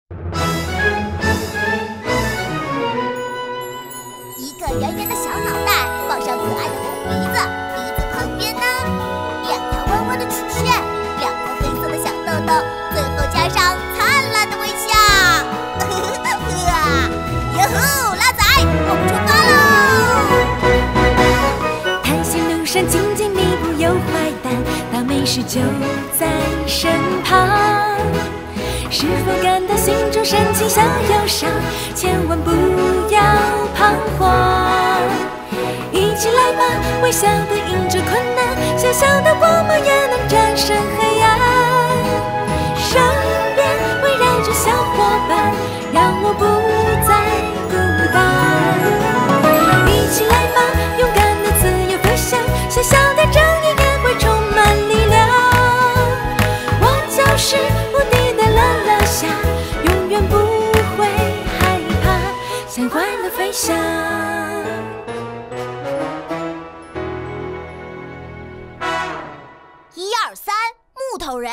一个圆圆的小脑袋，放上可爱的红鼻子，鼻子旁边呢，两条弯弯的曲线，两个黑色的小豆豆，最后加上灿烂的微笑。哟吼，拉仔，我们出发喽！ 探险路上紧紧密布有坏蛋，大美食就在身旁。是否感到心中深情小忧伤？千万不要彷徨。一起来吧，微笑的迎着困难，小小的光芒也能战胜黑暗。身边围绕着小伙伴，让我不再孤单。一起来吧，勇敢的自由飞翔，小小的正义也会充满力量。我就是无敌的乐乐侠，永远不会害怕，向快乐飞翔。 1、2、3，木头人。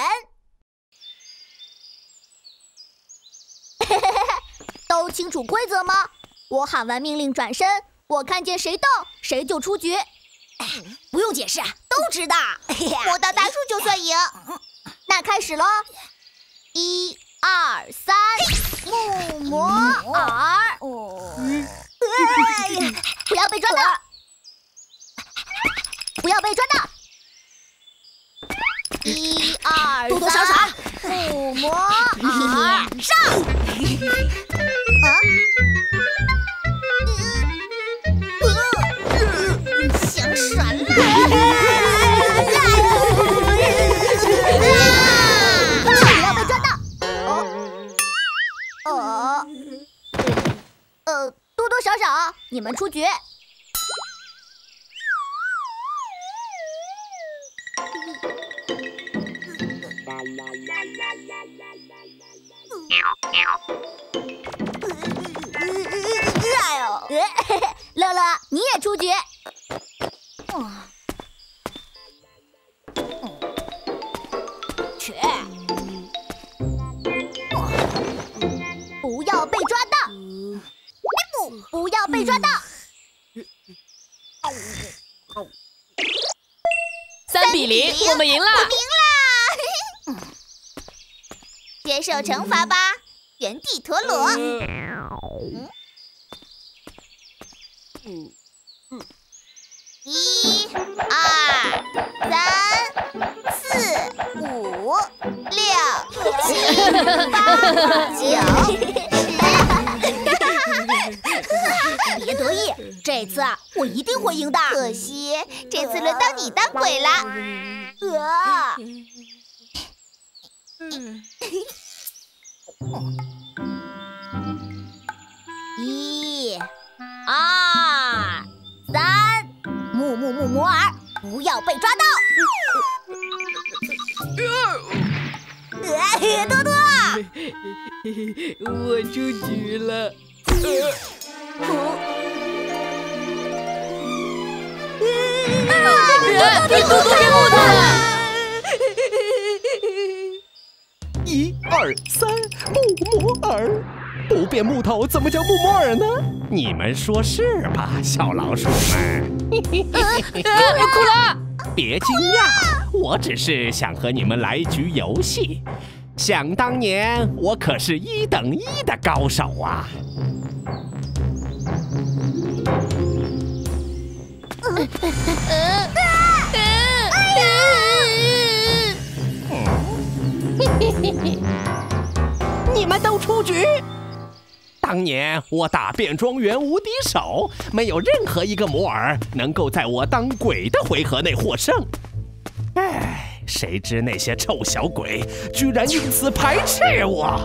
都清楚规则吗？我喊完命令转身，我看见谁动，谁就出局。不用解释，都知道。摸到大树就算赢。那开始喽！1、2、3，木摩尔。不要被抓到！不要被抓到！1、2、3，多多少少，木摩尔上！想闪了！不要被抓到！多多少少，你们出局。乐乐，你也出局。去！不要被抓到！不要被抓到 ！3比0，我们赢了！ 我赢了！接受惩罚吧，原地陀螺。1、2、3、4、5、6、7、8、9、10。别得意，这次我一定会赢的。可惜这次轮到你当鬼了。1、2、3，木摩尔，不要被抓到！多多， 我出局了。多多变木头了 ！1、2、3，木摩尔。不变木头怎么叫木摩尔呢？你们说是吧，小老鼠们？ 我哭了！ 别惊讶，我只是想和你们来一局游戏。想当年，我可是1等1的高手啊！你们都出局。当年我打遍庄园无敌手，没有任何一个摩尔能够在我当鬼的回合内获胜。唉，谁知那些臭小鬼居然因此排斥我。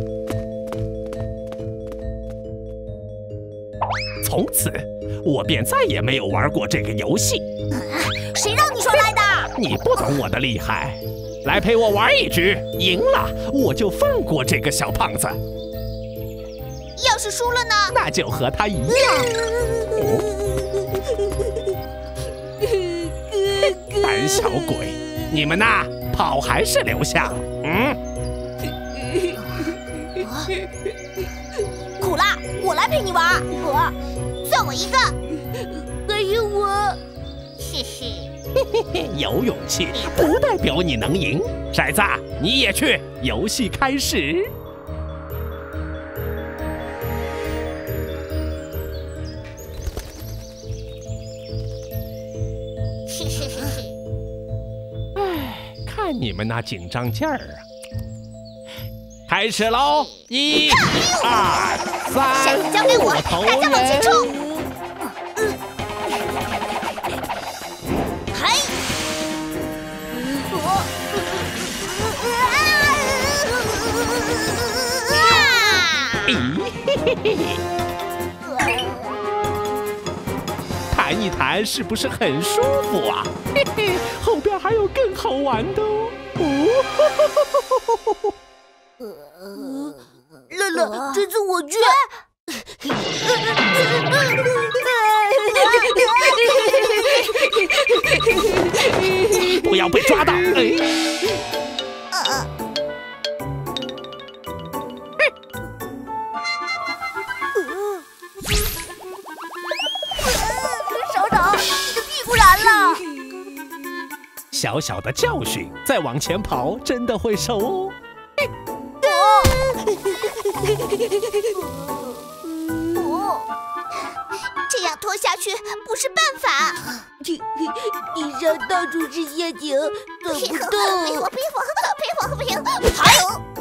从此，我便再也没有玩过这个游戏。 谁让你说来的？ 你不懂我的厉害，来陪我玩一局，赢了我就放过这个小胖子。 要是输了呢？ 那就和他一样。胆小鬼，你们呐，跑还是留下？ 苦辣，我来陪你玩。算我一个。 还有我。 嘿嘿。 有勇气不代表你能赢。骰子，你也去。游戏开始。看你们那紧张劲儿啊！开始喽！1、2、3， 骰子交给我，大家往前冲！嘿！ 弹一弹是不是很舒服啊？嘿嘿，后边还有更好玩的哦！ 乐乐，这次我去。 不要被抓到！ 手掌，你的屁股燃了。 小小的教训，再往前跑真的会瘦哦。 这样拖下去不是办法。 地上到处是陷阱，走不动。 冰！还有，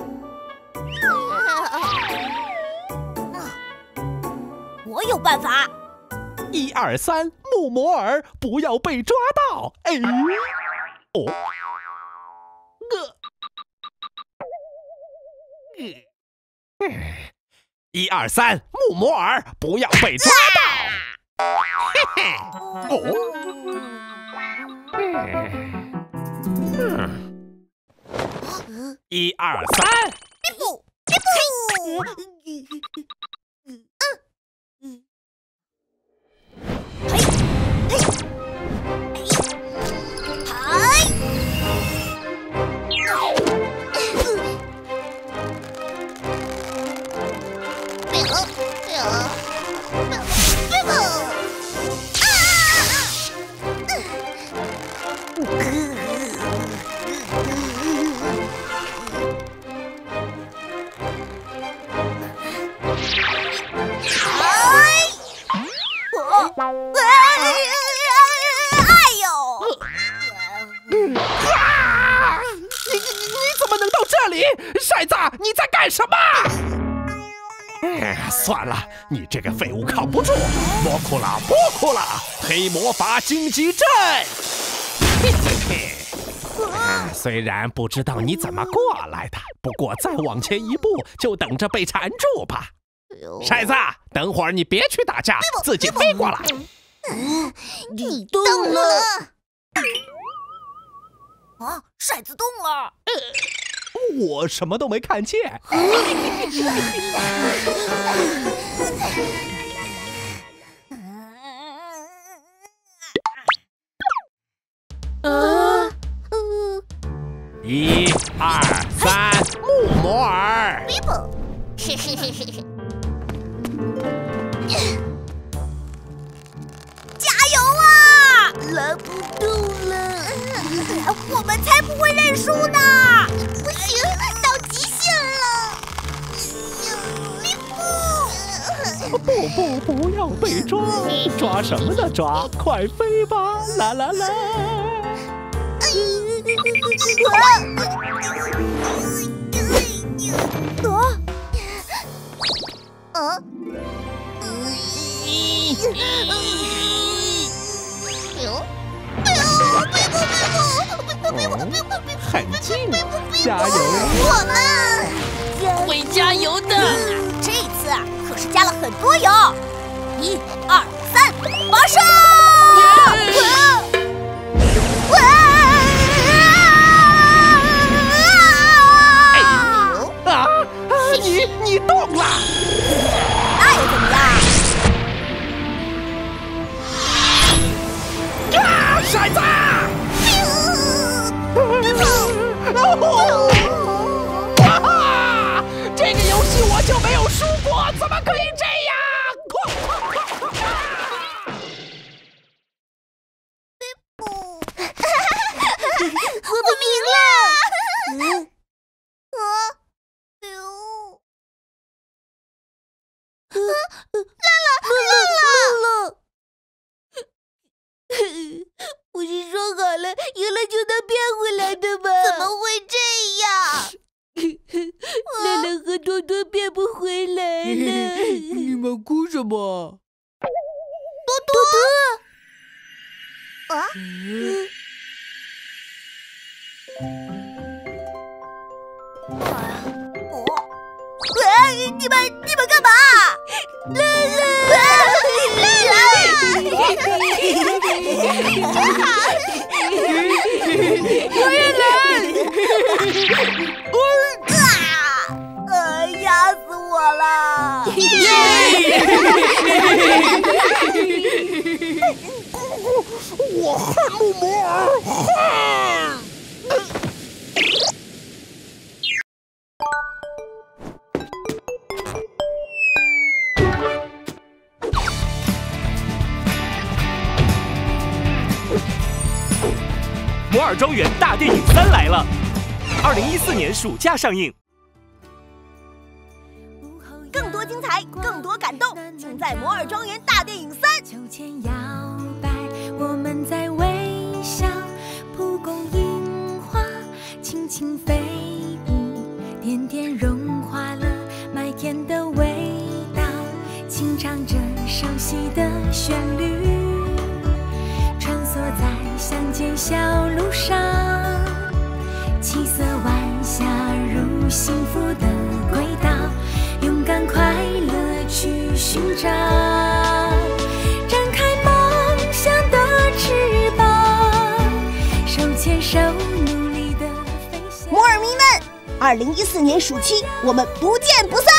我有办法。 1、2、3，木摩尔，不要被抓到！哎，哦，1、2、3，木摩尔，不要被抓到！嘿嘿，哦，1、2、3，骰子，你在干什么？算了，你这个废物靠不住。波库拉，黑魔法荆棘阵。嘿嘿嘿。虽然不知道你怎么过来的，不过再往前一步，就等着被缠住吧。骰子，等会儿你别去打架，自己飞过来。 你动了。 啊，骰子动了。 我什么都没看见。1、2、3，木摩尔。 加油啊！ 拉不动了。 我们才不会认输呢！不行，到极限了！ 不要被抓！抓什么呢？抓！快飞吧！啦啦啦！很近，加油！ 我们会加油的。 这次可是加了很多油。1、2、3，发射！ 你动了， 那又怎么样？ 骰子！这个游戏我蔬果怎么可以这样？ 我明了。乐，不是说好了赢了就能变回来的吗？怎么会这样？乐乐和多多变不回来了。 你们哭什么？ 多多。啊？你们干嘛？乐我也来！ 压死我了！ 我恨木摩尔，恨！ 摩尔庄园大电影3来了，2014年暑假上映。 更多精彩，更多感动，尽在摩尔庄园大电影3。 秋千摇摆，我们在微笑，蒲公英花轻轻飞舞，点点融化了麦田的味道，轻唱着熟悉的旋律，穿梭在乡间小路上，七色晚霞如幸福的轨道，勇敢快乐去寻找，展开梦想的翅膀，手牵手努力的飞翔。 摩尔迷们，2014年暑期我们不见不散。